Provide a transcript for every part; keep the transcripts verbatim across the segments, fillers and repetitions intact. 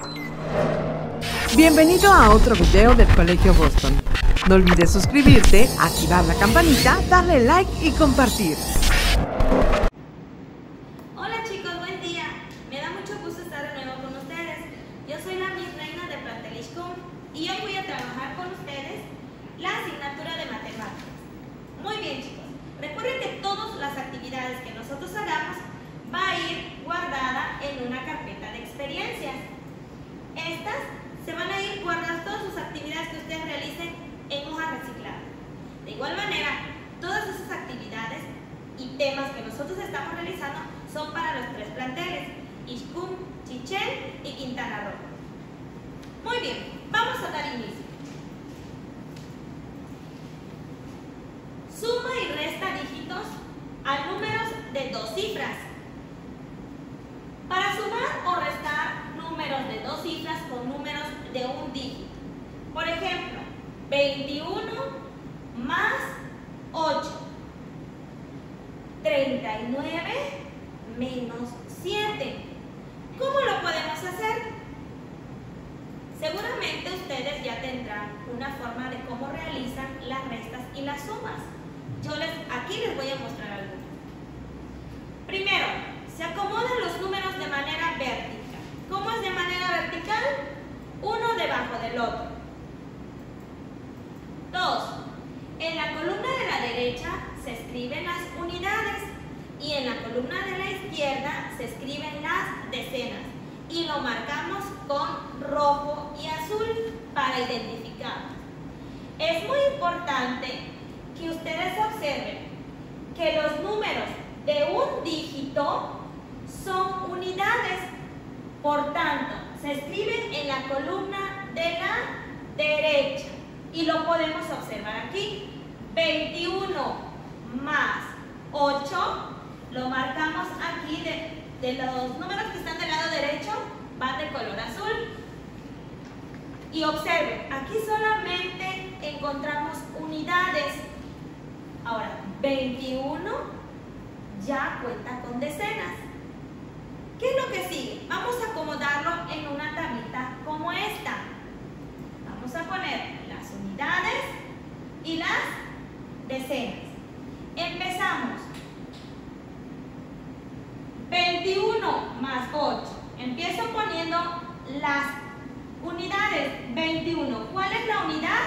Bienvenido a otro video del Colegio Boston. No olvides suscribirte, activar la campanita, darle like y compartir. Hola chicos, buen día. Me da mucho gusto estar de nuevo con ustedes. Yo soy la Miss Reina de plantel IXCUM y hoy voy a trabajar con ustedes la asignatura de matemáticas. Muy bien chicos, recuerden que todas las actividades que nosotros hagamos va a ir guardada en una carpeta de experiencias. Estas se van a ir guardadas todas sus actividades que ustedes realicen en hoja reciclada. De igual manera, todas esas actividades y temas que nosotros estamos realizando son para los tres planteles, IXCUM, Chichén y Quintana Roo. Muy bien, vamos a dar inicio. Suma y resta dígitos a números de dos cifras. Para sumar o restar números de dos cifras con números de un dígito. Por ejemplo, veintiuno más ocho. treinta y nueve menos siete. ¿Cómo lo podemos hacer? Seguramente ustedes ya tendrán una forma de cómo realizan las restas y las sumas. Yo les, aquí les voy a mostrar algo. Primero, se acomodan los números de manera vertical. ¿Cómo es de manera vertical? Uno debajo del otro. Dos, en la columna de la derecha se escriben las unidades y en la columna de la izquierda se escriben las decenas y lo marcamos con rojo y azul para identificar. Es muy importante que ustedes observen que los números de un dígito son unidades, por tanto, se escriben en la columna de la derecha y lo podemos observar aquí. veintiuno más ocho, lo marcamos aquí de, de los números que están del lado derecho, van de color azul. Y observen, aquí solamente encontramos unidades. Ahora, veintiuno ya cuenta con decenas. ¿Qué es lo que sigue? Vamos a acomodarlo en una tablita como esta. Vamos a poner las unidades y las decenas. Empezamos. veintiuno más ocho. Empiezo poniendo las unidades. veintiuno. ¿Cuál es la unidad?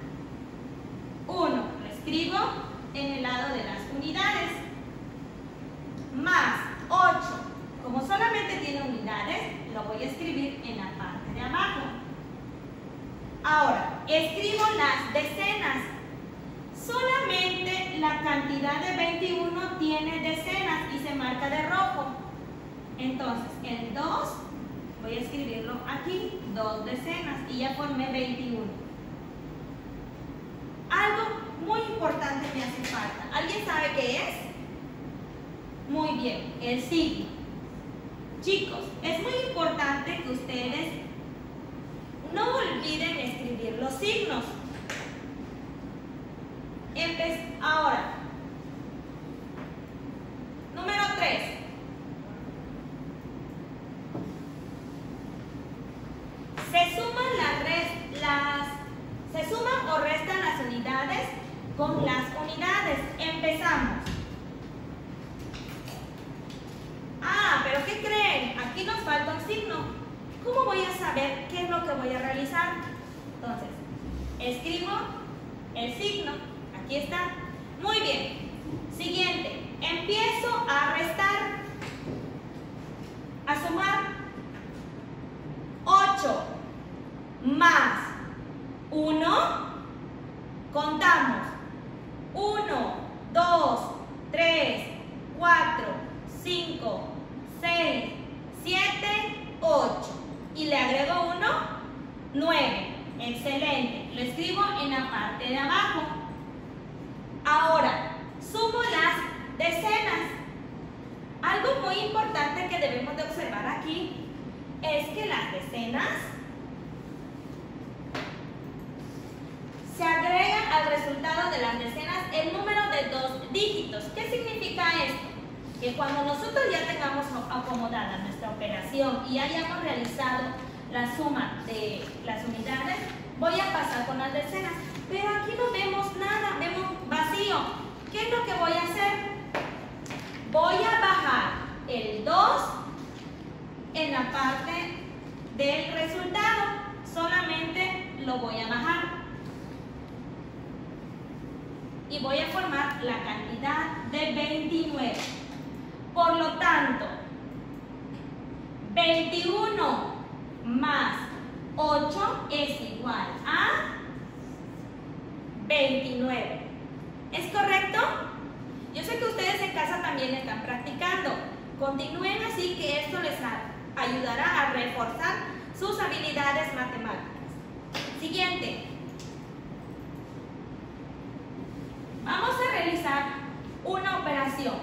uno. Lo escribo en el lado de las unidades. Más ocho. Como solamente tiene unidades, lo voy a escribir en la parte de abajo. Ahora, escribo las decenas. Solamente la cantidad de veintiuno tiene decenas y se marca de rojo. Entonces, el dos, voy a escribirlo aquí, dos decenas y ya formé veintiuno. Algo muy importante me hace falta. ¿Alguien sabe qué es? Muy bien, el signo. Chicos, es muy importante que ustedes no olviden escribir los signos. Empe- Ahora, número tres. Se suman las, res, las se suman o restan las unidades con las unidades. Empezamos. Ah, pero ¿qué creen? Aquí nos falta un signo. ¿Cómo voy a saber qué es lo que voy a realizar? Entonces, escribo el signo. Aquí está. Muy bien. Siguiente. Empiezo a restar. A sumar. ocho más uno. Contamos. uno, dos, tres, cuatro, cinco, seis, siete, ocho. Y le agrego uno, nueve. Excelente. Lo escribo en la parte de abajo. Ahora, sumo las decenas. Algo muy importante que debemos de observar aquí es que las decenas se agrega al resultado de las decenas el número de dos dígitos. ¿Qué significa esto? Que cuando nosotros ya tengamos acomodada nuestra operación y hayamos realizado la suma de las unidades, voy a pasar con las decenas. Pero aquí no vemos nada, vemos vacío. ¿Qué es lo que voy a hacer? Voy a bajar el dos en la parte del resultado. Solamente lo voy a bajar. Y voy a formar la cantidad de veintinueve. Por lo tanto, veintiuno más ocho es igual a veintinueve. ¿Es correcto? Yo sé que ustedes en casa también están practicando. Continúen así, que esto les ayudará a reforzar sus habilidades matemáticas. Siguiente. Vamos a realizar una operación.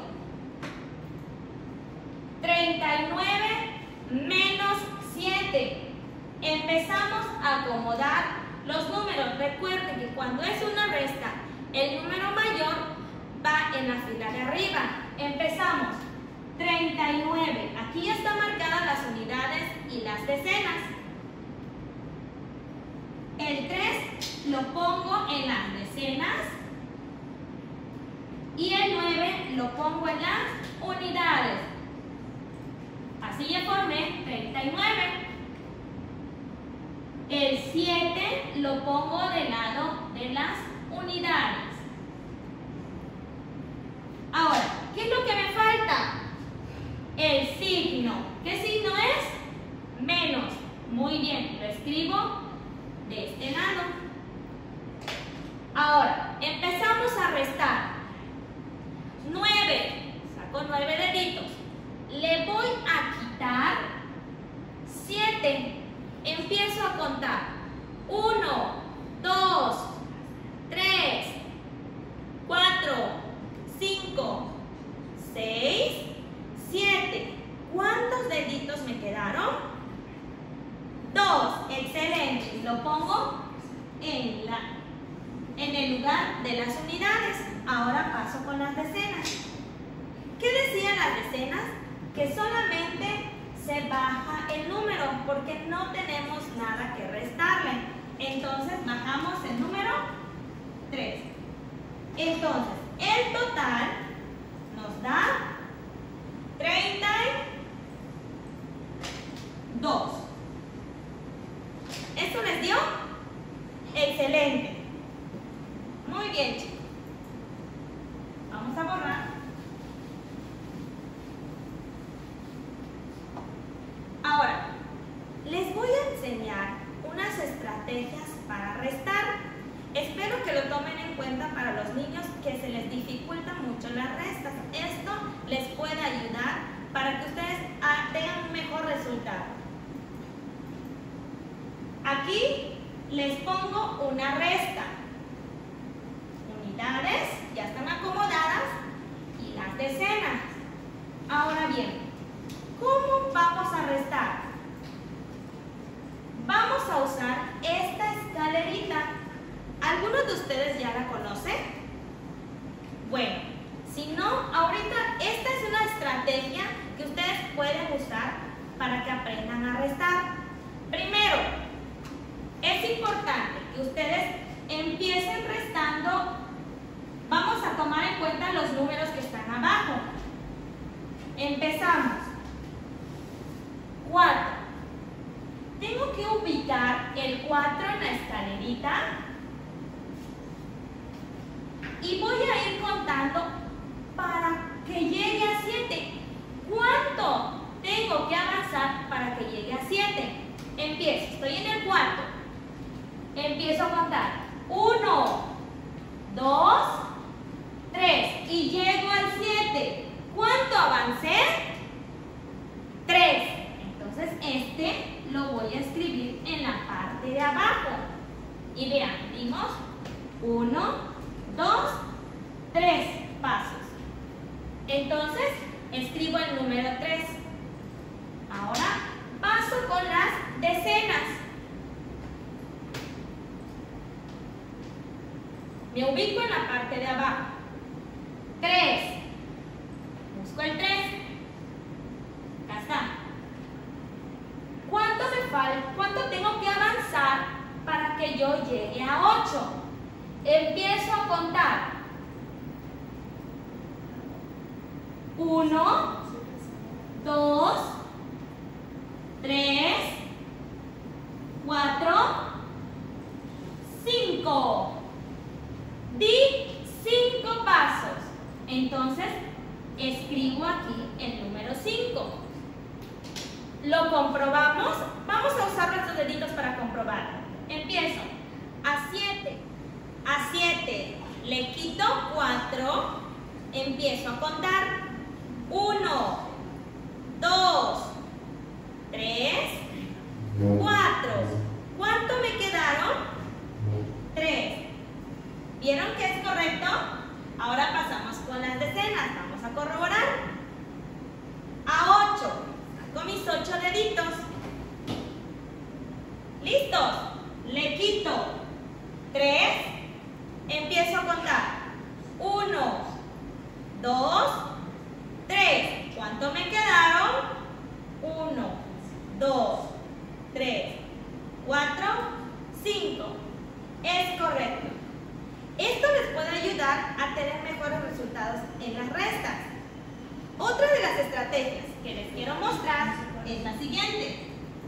treinta y nueve menos siete. Empezamos a acomodar los números. Recuerden que cuando es una resta, el número mayor va en la fila de arriba. Empezamos. treinta y nueve. Aquí están marcadas las unidades y las decenas. El tres lo pongo en las decenas y el nueve lo pongo en las unidades. Así ya formé treinta y nueve. El siete lo pongo del lado de las unidades. Ahora, ¿qué es lo que me falta? El signo. ¿Qué signo es? Menos. Muy bien, lo escribo de este lado. Ahora, empezamos a restar. nueve. Saco nueve deditos. Le voy a quitar siete. Empiezo a contar. uno, dos, tres, cuatro, cinco, seis, siete. ¿Cuántos deditos me quedaron? dos. Excelente. Lo pongo en, la, en el lugar de las unidades. Ahora paso con las decenas. ¿Qué decían las decenas? Que solamente se baja el número porque no tenemos nada que restarle. Entonces bajamos el número tres. Entonces el total nos da treinta y dos. ¿Esto les dio? Excelente. Muy bien, chicos. Vamos a borrar. Ahora, les voy a enseñar unas estrategias para restar. Espero que lo tomen en cuenta para los niños que se les dificulta mucho las restas. Esto les puede ayudar para que ustedes tengan un mejor resultado. Aquí les pongo una resta. Unidades ya están acomodadas y las decenas. Ahora bien, ¿cómo vamos a restar? Vamos a usar esta escalerita. ¿Algunos de ustedes ya la conocen? Bueno, si no, ahorita esta es una estrategia que ustedes pueden usar para que aprendan a restar. Primero, es importante que ustedes empiecen restando. Vamos a tomar en cuenta los números que están abajo. Empezamos. cuatro. Tengo que ubicar el cuatro en la escalerita y voy a ir contando para que llegue a siete. ¿Cuánto tengo que avanzar para que llegue a siete? Empiezo, estoy en el cuarto. Empiezo a contar. uno, dos, tres y llego al siete. ¿Cuánto avancé? tres. Entonces este lo voy a escribir en la parte de abajo. Y vean, dimos uno, dos, tres pasos. Entonces escribo el número tres. Ahora paso con las decenas. Me ubico en la parte de abajo. tres. Busco el tres. Acá está. ¿Cuánto me falta ¿cuánto tengo que avanzar para que yo llegue a ocho? Empiezo a contar. uno, dos, tres, cuatro, cinco. Di cinco pasos. Entonces, escribo aquí el número cinco. Lo comprobamos. Vamos a usar nuestros deditos para comprobar. Empiezo. A siete. A siete le quito cuatro. Empiezo a contar. uno, dos, tres, cuatro. ¿Cuánto me quedaron? tres. ¿Vieron que es correcto? Ahora pasamos con las decenas. Vamos a corroborar. A ocho. Con mis ocho deditos. ¿Listos? Le quito tres. Empiezo a contar. uno, dos, tres. ¿Cuánto me quedaron? uno, dos, tres, cuatro, cinco. Es correcto. Esto les puede ayudar a tener mejores resultados en las restas. Otra de las estrategias que les quiero mostrar es la siguiente.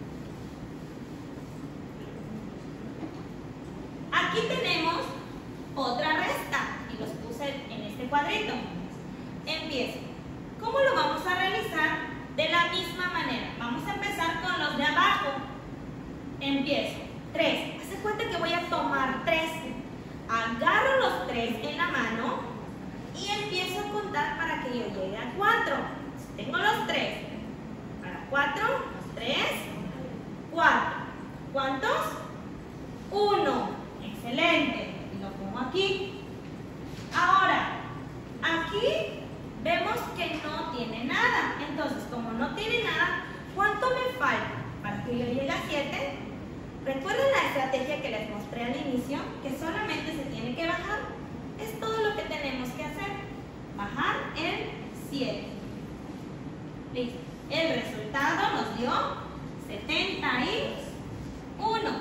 Aquí tenemos otra resta y los puse en este cuadrito. Empiezo. ¿Cómo lo vamos a realizar? De la misma manera. Vamos a empezar con los de abajo. Empiezo. tres. Hace cuenta que voy a tomar tres. Agarro los tres en la mano y empiezo a contar para que yo llegue a cuatro. Tengo los tres. Para cuatro, tres, cuatro. ¿Cuántos? uno. Excelente. Y lo pongo aquí. Ahora, aquí vemos que no tiene nada. Entonces, como no tiene nada, ¿cuánto me falta para que yo llegue a siete? ¿Recuerden la estrategia que les mostré al inicio? Que solamente se tiene que bajar. Es todo lo que tenemos que hacer. Bajar el siete. Listo. El resultado nos dio setenta y uno.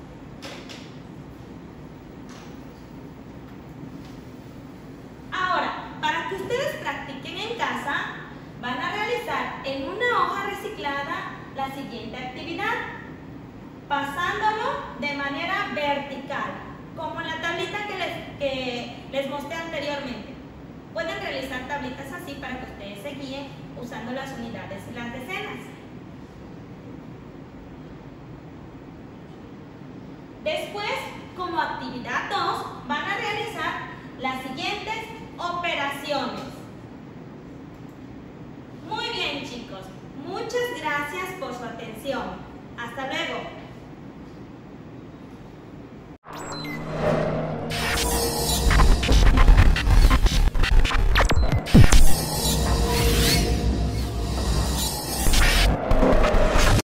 Ahora, para que ustedes practiquen en casa, van a realizar en una hoja reciclada la siguiente actividad, pasándolo de manera vertical, como la tablita que les, que les mostré anteriormente. Pueden realizar tablitas así para que ustedes se guíen usando las unidades y las decenas. Después, como actividad dos, van a realizar las siguientes operaciones. Muy bien, chicos. Muchas gracias por su atención. Hasta luego.